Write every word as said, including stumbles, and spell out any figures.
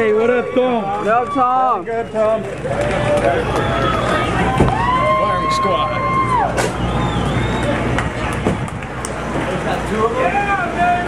Hey, what up, Tom? What up, Tom? Good, Tom. Firing squad. Yeah, man.